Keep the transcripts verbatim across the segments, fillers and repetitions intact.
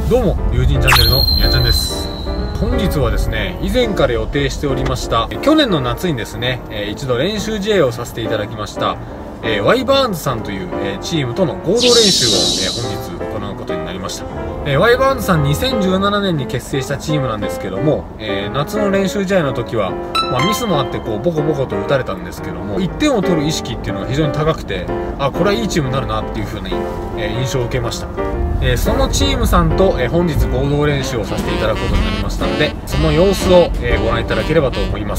どうも友人チャンネルのみやちゃんです。本日はですね、以前から予定しておりました去年の夏にですね、えー、一度練習試合をさせていただきました、えー、ワイバーンズさんという、えー、チームとの合同練習を、えー、本日行うことになりました。えー、ワイバーンズさんにせんじゅうななねんに結成したチームなんですけども、えー、夏の練習試合の時は、まあ、ミスもあってこうボコボコと打たれたんですけども、いってんを取る意識っていうのが非常に高くて、あ、これはいいチームになるなっていう風に、えー、印象を受けました。えー、そのチームさんと、えー、本日合同練習をさせていただくことになりましたので、その様子を、えー、ご覧いただければと思います。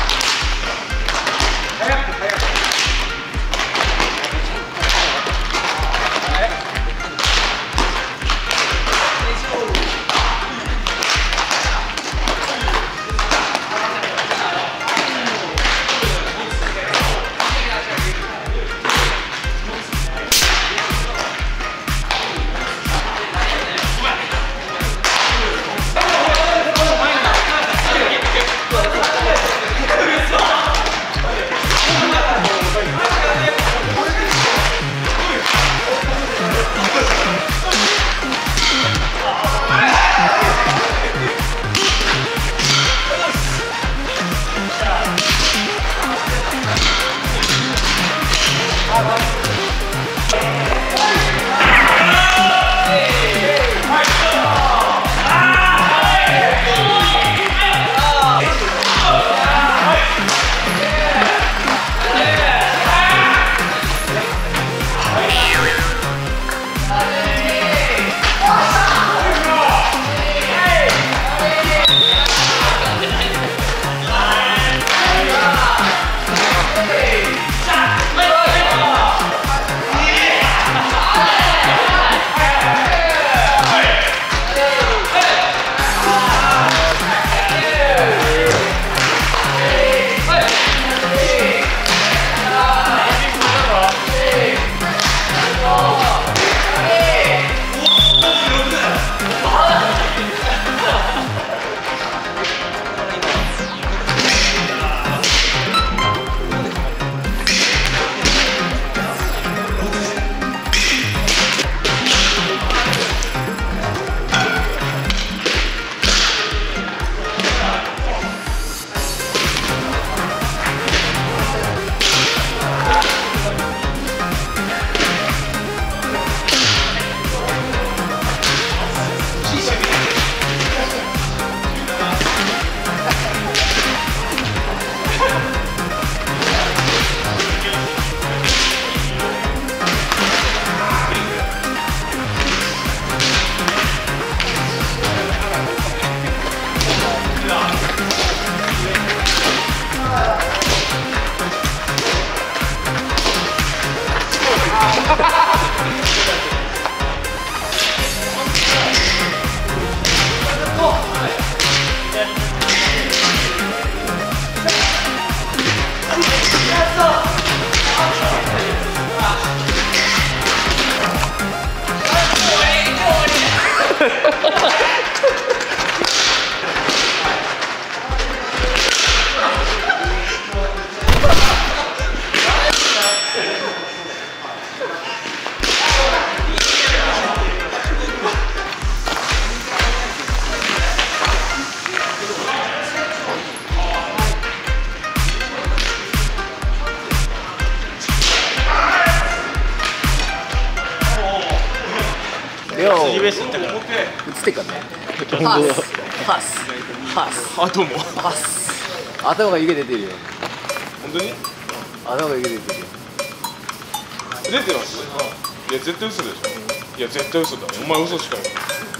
右ベース行ったから映ってっからね。パスパスパス、あ、どうもパス。頭が湯気出てるよ。 本当に頭が湯気出てるよ。 出てます。いや絶対嘘でしょ。いや絶対嘘だ。お前嘘しかない。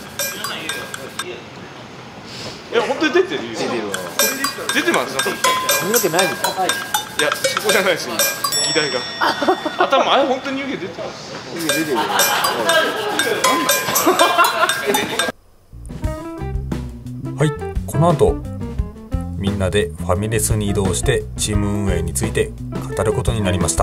いや本当に出てるよ。 出てるわ。 出てます。 髪の毛ないみたい。 いやそこじゃないですよ。議題が頭、あれ本当に湯気出てます。 湯気出てるよ。 はい、この後みんなでファミレスに移動してチーム運営について語ることになりました。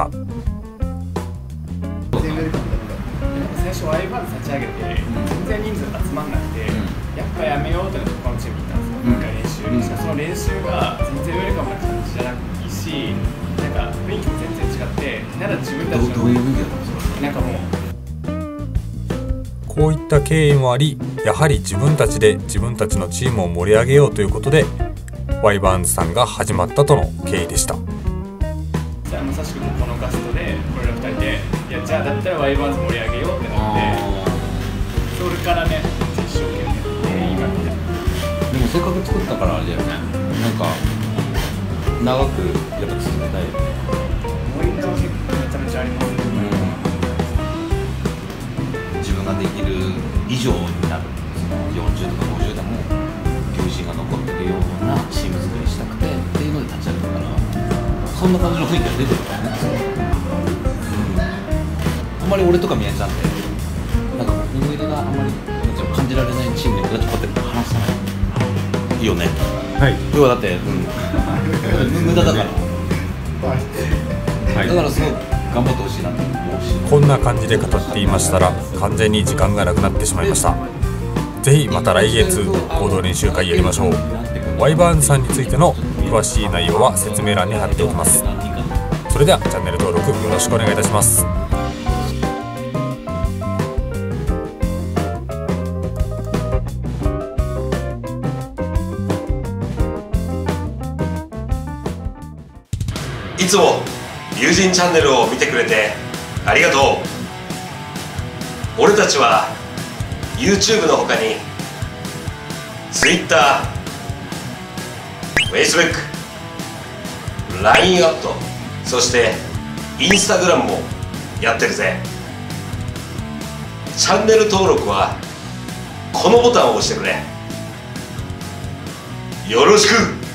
最初ワイバーンズ立ち上げて全然人数集まんなくて、やっぱやめようって他のチームに行ったんですよ。一回練習、しかもその練習が全然ウェルカムな感じじゃないし、なんか雰囲気も全然違って、ただ自分たちのどういう雰囲気だったんですか？なんかもうこういった経緯もあり、やはり自分たちで自分たちのチームを盛り上げようということでワイバーンズさんが始まったとの経緯でした。 じゃあまさしくこのカストでこれらふたりで、いやじゃあだったらワイバーンズ盛り上げようってなって、それからね一生懸命今みたいな。 でもせっかく作ったからあれだよね、なんか長くやっぱ続けたいよね。 思い出はめちゃめちゃありますね。 自分ができる以上になる、そのよんじゅうとかごじゅうでも友人が残ってるようなチーム作りしたくてっていうので立ち上げたから、そんな感じの雰囲気が出てるからね。うん、あんまり俺とか宮地さんってなんか思い出があんまり感じられないチームでこうやって話さないいいよね。 はい、 要はだって、うん、無駄だから、はい、だからすごい頑張ってほしいなと思うし、 こんな感じで語っていましたら完全に時間がなくなってしまいました。ぜひまた来月合同練習会やりましょう。ワイバーンズさんについての詳しい内容は説明欄に貼っておきます。それではチャンネル登録よろしくお願いいたします。 いつも友人チャンネルを見てくれてありがとう。俺たちは YouTube の他に Twitter、Facebook、ライン アット、そして Instagram もやってるぜ。チャンネル登録はこのボタンを押してくれ。よろしく。